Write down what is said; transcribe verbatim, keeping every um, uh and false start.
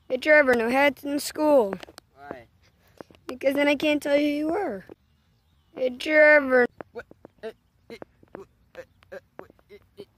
Hey Trevor, no hats in school. Why? Because then I can't tell you who you were. Hey Trevor.